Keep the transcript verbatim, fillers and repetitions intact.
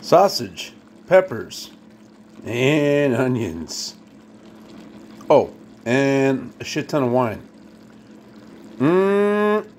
sausage, peppers, and onions. Oh, and a shit ton of wine. Mmm.